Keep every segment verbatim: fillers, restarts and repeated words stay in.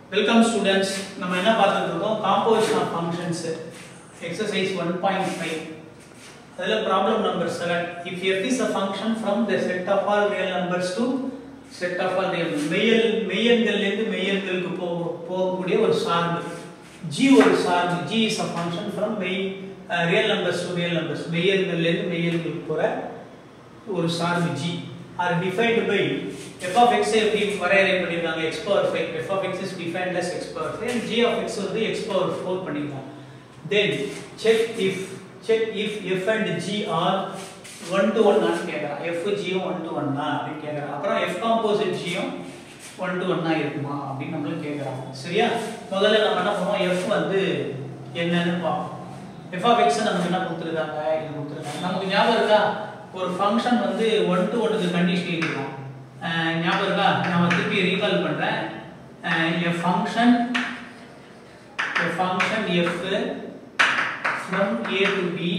Welcome students. நம்ம என்ன பார்த்துட்டு இருக்கோம் composition of functions exercise one point five. அதுல problem number seven. If f is a function from the set of all real numbers to set of all real மெய்யெண் மெய்யெண்கள்ல இருந்து மெய்யெண்களுக்கு போகக்கூடிய ஒரு சார்பு g ஒரு சார்பு g is a function from மெய் real numbers to real numbers மெய்யெண்கள்ல இருந்து மெய்யெண்களுக்கு போற ஒரு சார்பு g are defined by f of x எப்படி வரையறை பண்ணிருக்காங்க x power five. f of x is defined as x power five and g of x வந்து x power four பண்ணிருக்காங்க. Then check if check if f and g are one to one னு கேக்குறாங்க. f g யும் one to one தான் அப்படி கேக்குறாங்க. அப்புறம் f composite g யும் one to one ஆ இருக்குமா அப்படி நம்மள கேக்குறாங்க. சரியா? முதல்ல நம்ம என்ன பண்ணுவோம் f வந்து என்னன்னு பாப்போம். f of x நமக்கு என்ன கொடுத்திருக்காங்க? இது கொடுத்திருக்காங்க. நமக்கு ஞாபகம் இருக்கா? ஒரு ஃபங்க்ஷன் வந்து one to one க்கு கண்டிஷன் எழுதிடலாம். ஞாபகம் இருக்கா? நான் திருப்பி ரீகால் பண்றேன். a function a function f from a to b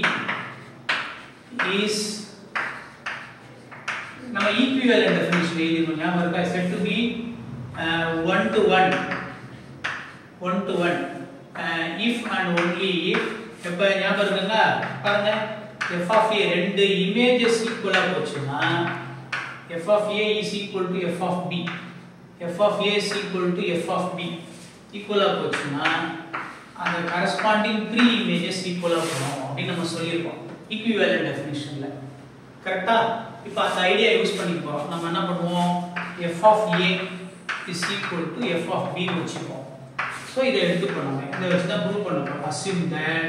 is நம்ம equivalent definition எழுதிடணும். ஞாபகம் இருக்கா? set to be uh, one to one one to one uh, if and only if எப்ப ஞாபகம் இருக்குங்களா? பாருங்க f of a ரெண்டு images equal ஆ போச்சுனா f of a is equal to f of b f of a is equal to f of b equal ஆ போச்சுனா அந்த corresponding three images equal ஆ போணும் அப்படி நம்ம சொல்லிருக்கோம் equivalent definitionல. கரெக்ட்டா? இப்போ அந்த ஐடியா யூஸ் பண்ணி போறோம். நம்ம என்ன பண்ணுவோம்? f of a is equal to f of b வெச்சுப்போம். சோ இத எடுத்துப்போம் நம்ம. இத வச்சு தான் ப்ரூவ் பண்ண போறோம். assume that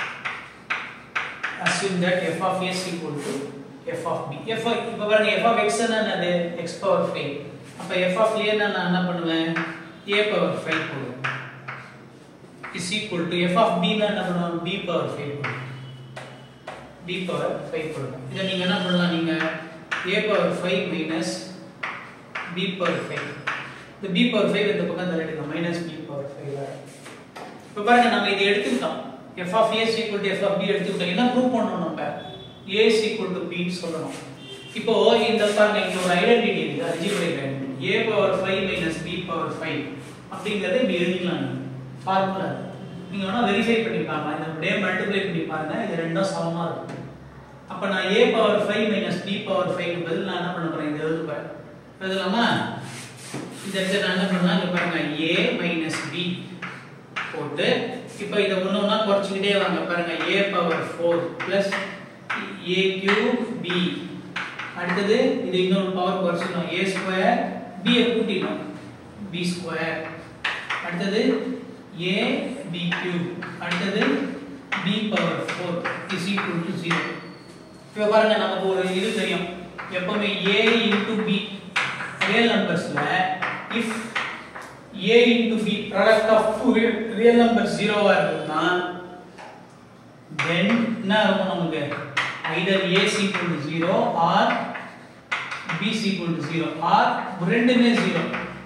assume that f of a is equal to f of b. f இப்ப பாருங்க f of x என்னது? x power five. அப்ப f of a னா நான் என்ன பண்ணுவேன்? a power five போடுவேன். is equal to f of b னா என்ன பண்ணுவேன்? b power five போடுவேன். b power five போடுவேன். இத நீங்க என்ன பண்ணலாம்? நீங்க a power five minus b power five. இந்த b power five இந்த பக்கம் தள்ளிடுங்க minus b power five. இப்ப பாருங்க நம்ம இத எடுத்துட்டோம். f of a is equal to f of b எடுத்துட்டோம். என்ன ப்ரூவ் பண்ணனும் நம்ம? a is equal to b ன்னு சொல்லணும். இப்போ இந்த பாருங்க இங்க ஒரு ஐடென்டிட்டி இருக்கு. Algebraic identity. a power five minus b power five அப்படிங்கறதை இப்படி எழுதிக்கலாம். ஃபார்முலா நீங்க வேணா வெரிஃபை பண்ணி பாருங்க. இந்த அப்படியே மல்டிப்ளை பண்ணி பாருங்க. இது ரெண்டும் சமமா இருக்கும். அப்ப நான் a power five minus b power five க்கு பதிலா நான் என்ன பண்ண போறேன்? இத எழுத போறேன். எழுதலாமா? இந்த இடத்துல நான் என்ன பண்ணலாம்? இங்க பாருங்க a minus b போட்டு இப்போ இத ஒண்ணொண்ணா குறைச்சிட்டே வாங்க. பாருங்க a power four plus a cube b. அடுத்து இது இன்னொரு பவர் குறைச்சணும். a square b ஐ கூட்டினோம் b square. அடுத்து a b cube. அடுத்து b power four is equal to zero. இப்போ பாருங்க நமக்கு ஒரு இது தெரியும். எப்பவுமே a into b real numbersல if a into b product of two real numbers zero ஆ இருக்குன்னா then என்ன இருக்கும் நமக்கு? either a is equal to zero or b is equal to zero or ரெண்டுமே zero.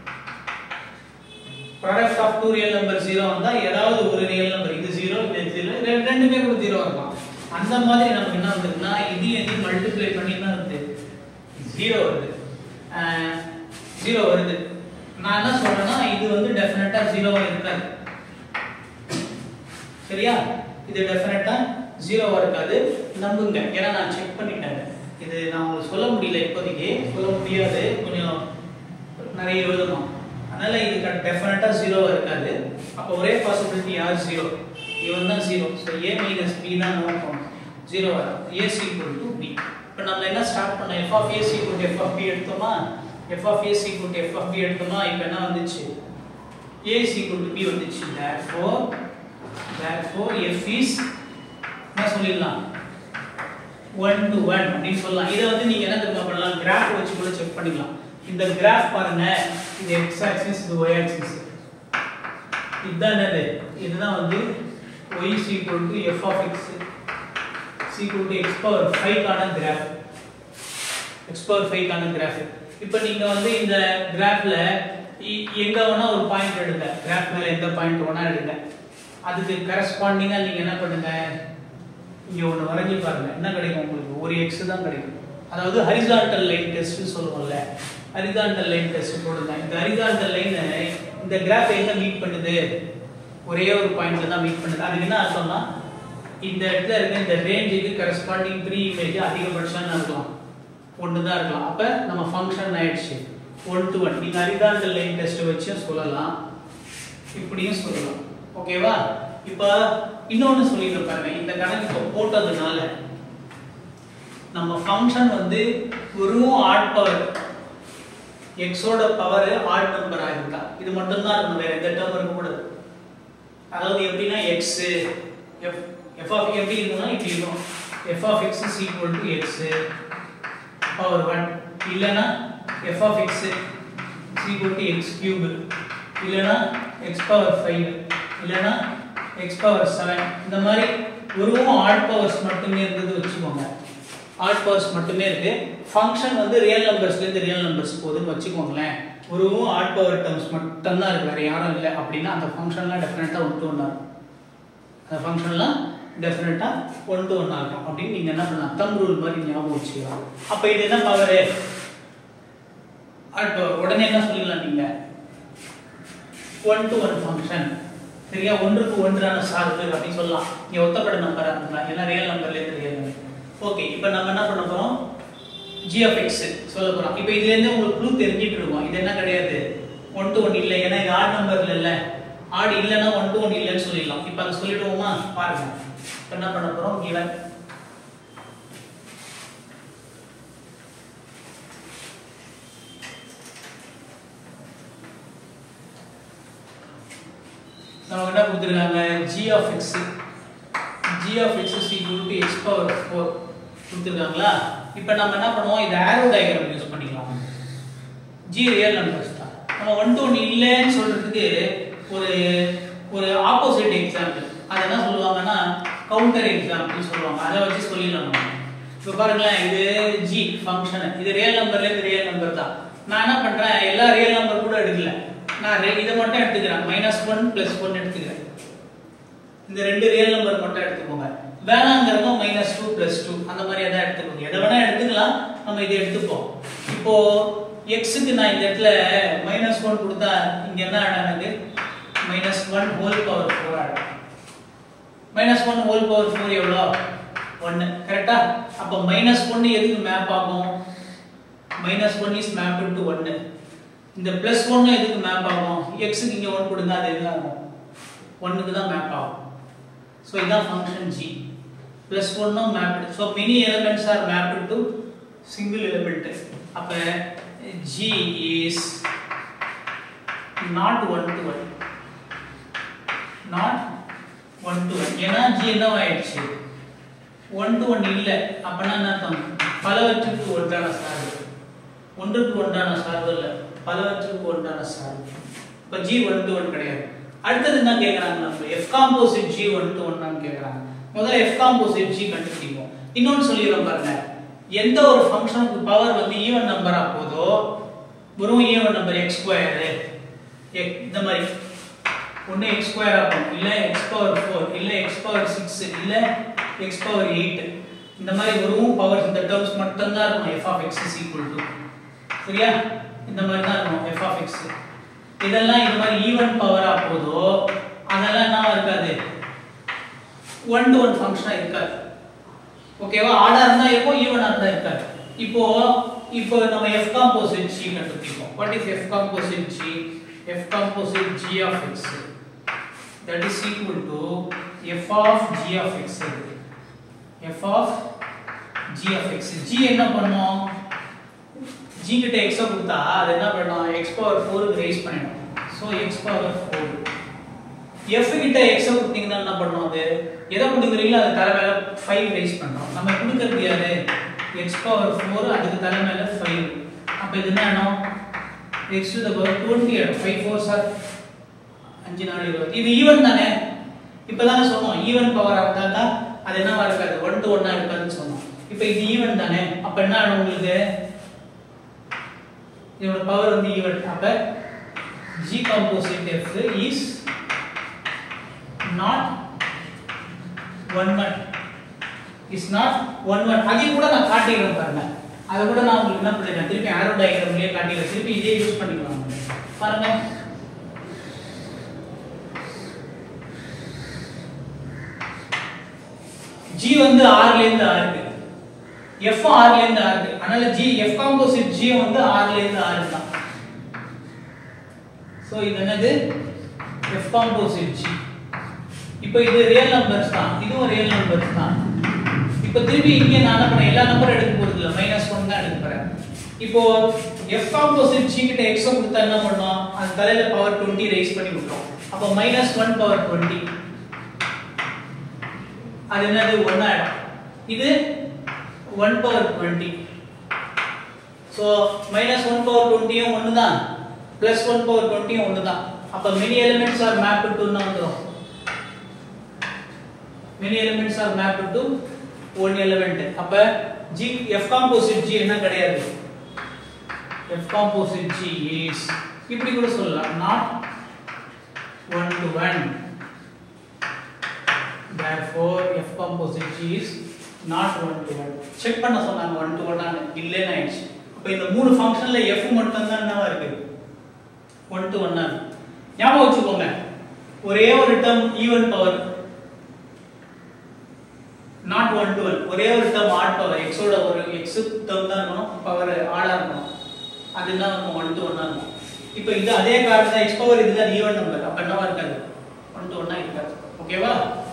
product of two real numbers zero வந்தா ஏதாவது ஒரு real number இது zero இது zero ரெண்டுமே கூட zero வரலாம். அந்த மாதிரி நமக்கு என்ன வந்துருக்குன்னா இது இது மல்டிப்ளை பண்ணி என்ன வருது? zero வருது. zero வருது. நான் என்ன சொல்றேன்னா இது வந்து டெஃபினட்டா ஜீரோவா இருக்காது. சரியா? இது டெஃபினட்டா ஜீரோவா இருக்காது. நம்புங்க. ஏன்னா நான் செக் பண்ணிட்டேன். இது நான் உங்களுக்கு சொல்ல முடியல இப்போதைக்கு. சொல்ல முடியாது. கொஞ்சம் நிறைய எழுதணும். அதனால இது டெஃபினட்டா ஜீரோவா இருக்காது. அப்ப ஒரே பாசிபிலிட்டி யார்? ஜீரோ. இவன் தான் zero. So a minus b தான் நோக்கம். ஜீரோ வரும். a is equal to b. இப்போ நம்ம என்ன ஸ்டார்ட் பண்ணோம்? f of a is equal to f of b எடுத்தோமா? f of a is equal to f of b எடுத்தோமா? இப்போ என்ன வந்துச்சு? a is equal to b வந்துச்சு. therefore therefore f is என்ன சொல்லிடலாம்? one to one அப்படி சொல்லலாம். இத வந்து நீங்க என்ன தெரியுமா பண்ணலாம்? கிராஃப் வச்சு கூட செக் பண்ணிக்கலாம். இந்த கிராஃப் பாருங்க. இது x axis இது y axis. இதுதான் என்னது? இதுதான் வந்து y is equal to f of x is equal to x power five கான கிராஃப். x power five கான கிராஃப். இப்போ நீங்க வந்து இந்த கிராஃப்ல எங்க வேணா ஒரு பாயிண்ட் எடுங்க. கிராஃப் மேல எந்த பாயிண்ட் வேணா எடுங்க. அதுக்கு கரெஸ்பாண்டிங்கா நீங்க என்ன பண்ணுங்க? இங்க ஒன்னு வரைஞ்சி பாருங்க. என்ன கிடைக்கும் உங்களுக்கு? ஒரு x தான் கிடைக்கும். அதாவது ஹரிசான்டல் லைன் டெஸ்ட் சொல்லுவோம்ல. ஹரிசான்டல் லைன் டெஸ்ட் போடுங்க. இந்த ஹரிசான்டல் லைனை இந்த கிராஃப் எங்க மீட் பண்ணுது ஒரே ஒரு பாயிண்ட்ல தான் மீட் பண்ணுது அதுக்கு என்ன அர்த்தம்னா இந்த இடத்துல இருக்க இந்த ரேஞ்சுக்கு கரெஸ்பாண்டிங் ப்ரீ இமேஜ் அதிகபட்சம் இருக்கலாம் ஒன்று தான் இருக்கலாம் அப்ப நம்ம ஃபங்க்ஷன் ஆயிடுச்சு one to one நீங்க ஹரிசாண்டல் லைன் டெஸ்ட் வச்சு சொல்லலாம் இப்படியும் சொல்லலாம் ஓகேவா இப்போ இன்னொன்னு சொல்லிட்டு பாருங்க இந்த கணக்கு போட்டதுனால நம்ம ஃபங்க்ஷன் வந்து ஒரு ஆட் பவர் x ஓட பவர் ஆட் நம்பர் ஆகிட்டா இது மட்டும் தான் இருக்கும் வேற எந்த டேர்ம் இருக்க கூடாது அதாவது எப்படினா x f f of எப்படி இருக்கும்னா இப்படி இருக்கும் f of x is equal to x power one இல்லனா f of x is equal to x cube இல்லனா x power five இல்லனா x power seven இந்த மாதிரி வெறும் ஆட் பவர்ஸ் மட்டுமே இருக்குது வெச்சுக்கோங்க ஆட் பவர்ஸ் மட்டுமே இருக்கு ஃபங்க்ஷன் வந்து ரியல் நம்பர்ஸ்ல இருந்து ரியல் நம்பர்ஸ் போகுதுன்னு வெச்சுக்கோங்களேன் வெறும் ஆட் பவர் டர்ம்ஸ் மட்டும் தான் இருக்கு வேற யாரும் இல்ல அப்படினா அந்த ஃபங்க்ஷன்லாம் டெஃபினட்டா one to one ஆகும் அந்த ஃபங்க்ஷன்லாம் டெஃபினட்டா one to one ஆகும் அப்படி நீங்க என்ன பண்ணலாம் தம் ரூல் மாதிரி ஞாபகம் வச்சுக்கலாம் அப்ப இது என்ன பவர் ஆட் பவர் உடனே என்ன சொல்லலாம் நீங்க one to one ஃபங்க்ஷன் சரியா ஒன்றுக்கு ஒன்றான சார்பு அப்படி சொல்லலாம் நீ ஒத்தப்பட்ட நம்பரா இருக்கலாம் எல்லாம் ரியல் நம்பர்ல இருந்து ரியல் நம்பர் ஓகே இப்போ நம்ம என்ன பண்ண போறோம் g of x சொல்ல போறோம் இப்போ இதுல இருந்து உங்களுக்கு க்ளூ தெரிஞ்சிட்டு இருக்கும் இது என்ன கிடையாது one to one இல்ல ஏனா இது ஆட் நம்பர்ல இல்ல ஆட் இல்லனா one to one இல்லன்னு சொல்லிடலாம் இப்போ அத சொல்லிடுவோமா பாருங்க இப்போ என்ன பண்ண போறோம் given நம்ம என்ன கொடுத்திருக்காங்க g of x g of x is equal to x power four கொடுத்திருக்காங்களா இப்போ நம்ம என்ன பண்ணுவோம் இந்த ஆரோ டயகிராம் யூஸ் பண்ணிக்கலாம் g ரியல் நம்பர்ஸ் தான் நம்ம one to one இல்லன்னு சொல்றதுக்கு ஒரு ஒரு ஆப்போசிட் எக்ஸாம்பிள் அத என்ன சொல்லுவாங்கன்னா கவுண்டர் எக்ஸாம்பிள் சொல்லுவாங்க அத வச்சு சொல்லிடலாம் நம்ம இப்போ பாருங்க இது g ஃபங்க்ஷன் இது ரியல் நம்பர்ல இருந்து ரியல் நம்பர் தான் நான் என்ன பண்றேன் எல்லா ரியல் நம்பர் கூட எடுக்கல நான் இத மட்டும் எடுத்துக்கிறேன் minus one plus one எடுத்துக்கிறேன் இந்த ரெண்டு ரியல் நம்பர் மட்டும் எடுத்துக்கோங்க வேணாங்கறப்ப minus two plus two அந்த மாதிரி எதை எடுத்துக்கோங்க எதை வேணா எடுத்துக்கலாம் நம்ம இதை எடுத்துப்போம் இப்போ x க்கு நான் இந்த இடத்துல minus one கொடுத்தா இங்க என்ன ஆனது minus one whole power four ஆகும் minus one whole power four எவ்வளவு one கரெக்ட்டா அப்ப minus one எதுக்கு மேப் ஆகும் minus one is mapped to one இந்த plus one எதுக்கு மேப் ஆகும் x க்கு இங்க one கொடுத்தா அது என்ன ஆகும் one க்கு தான் மேப் ஆகும் so இதான் function g plus one no mapped so many elements are mapped to single element அப்ப g is not one to one not one to one ஏனா g என்னவாயிடுச்சு one to one இல்ல அப்பனா என்ன அர்த்தம் பலவற்றுக்கு ஒன்றான சார்பு ஒன்றுக்கு ஒன்றான சார்பு இல்ல பலவற்றுக்கு ஒன்றான சார்பு இப்ப g one to one கிடையாது அடுத்து என்ன கேக்குறாங்க நம்ம f composite g one to one ன்னு கேக்குறாங்க முதல்ல f composite g கண்டுபிடிப்போம் இன்னொன்னு சொல்லிரோம் பாருங்க எந்த ஒரு ஃபங்க்ஷனுக்கு பவர் வந்து ஈவன் நம்பரா போதோ வெறும் ஈவன் நம்பர் x ஸ்கொயர் இந்த மாதிரி ஒண்ணு x ஸ்கொயர் ஆகும் இல்ல x பவர் four இல்ல x பவர் six இல்ல x பவர் eight இந்த மாதிரி வெறும் பவர் இந்த டர்ம்ஸ் மட்டும் தான் இருக்கும் f of x is equal to சரியா இந்த மாதிரி தான் இருக்கும் f of x இதெல்லாம் இந்த மாதிரி ஈவன் பவரா போதோ அதெல்லாம் என்ன இருக்காது one to one ஃபங்க்ஷனா இருக்காது ஓகேவா ஆடா இருந்தா எப்போ ஈவனா இருந்தா இருக்காது இப்போ இப்போ நம்ம f composite g கண்டுபிடிப்போம் what is f composite g f composite g of x that is equal to f of g of x f of g of x g என்ன பண்ணும் g கிட்ட x கொடுத்தா அது என்ன பண்ணும் x power four க்கு raise பண்ணிடும் so x power four f கிட்ட x கொடுத்தீங்கன்னா என்ன பண்ணும் அது எதை கொடுக்குறீங்களோ அது தலை மேல five ரைஸ் பண்றோம் நம்ம கொடுக்கிறது யாரு x power four அதுக்கு தலை மேல five அப்ப இது என்ன ஆகும் x to the power twenty ஆகும் five fours are five நாலு இருபது இது ஈவன் தானே இப்போதானே சொன்னோம் ஈவன் பவர் இருந்தா அது என்னவா இருக்காது one to one ஆ இருக்காதுன்னு சொன்னோம் இப்போ இது ஈவன் தானே அப்ப என்ன ஆகும் உங்களுக்கு இதோட பவர் வந்து ஈவன் அப்ப g composite f is not one one is not one one அதை கூட நான் காட்டிறேன் பாருங்க அத கூட நான் உங்களுக்கு என்ன பண்றேன் திருப்பி ஆரோ டயகிராம்லயே காட்டிறேன் திருப்பி இதே யூஸ் பண்ணிக்கலாம் பாருங்க g வந்து r ல இருந்து r க்கு f r ல இருந்து r க்கு அதனால g f காம்போசிட் g வந்து r ல இருந்து r தான் சோ இது என்னது f காம்போசிட் g இப்போ இது ரியல் நம்பர்ஸ் தான் இதுவும் ரியல் நம்பர்ஸ் தான் இப்போ திருப்பி இங்க நான் என்ன பண்ணேன் எல்லா நம்பரும் எடுக்க போறது இல்ல மைனஸ் ஒன் தான் எடுக்க போறேன் இப்போ f காம்போசிட் g கிட்ட x கொடுத்தா என்ன பண்ணோம் அந்த தலையில பவர் டுவெண்ட்டி ரைஸ் பண்ணி விட்டோம் அப்ப மைனஸ் ஒன் பவர் டுவெண்ட்டி அது என்னது one ஆயிடும் இது one power twenty so minus one power twenty யும் one தான் plus one பவர் டுவெண்ட்டி யும் one தான் அப்ப many elements are mapped to ன்னு வந்துரும் many elements are mapped to one element அப்ப g f composite g என்ன கிடையாது f composite g is இப்படி கூட சொல்லலாம் not one to one therefore f composite g is not one to one check பண்ண சொன்னாங்க one to one ஆன இல்லைனா ஆயிடுச்சு அப்ப இந்த மூணு ஃபங்க்ஷன்ல f மட்டும் தான் என்னவா இருக்கு one to one ஆ ஞாபகம் வச்சுக்கோங்க ஒரே ஒரு term even power not one to one ஒரே ஒரு டேர்ம் ஆட் பவர் x ஓட ஒரு x டேர்ம் தான் இருக்கணும் பவர் ஆடா இருக்கணும் அதுதான் நம்ம one to one ஆ இருக்கும் இப்போ இது அதே காரணம் தான் x பவர் இதுதான் ஈவன் நம்பர் அப்ப என்னவா இருக்காது one to one ஆ இருக்காது ஓகேவா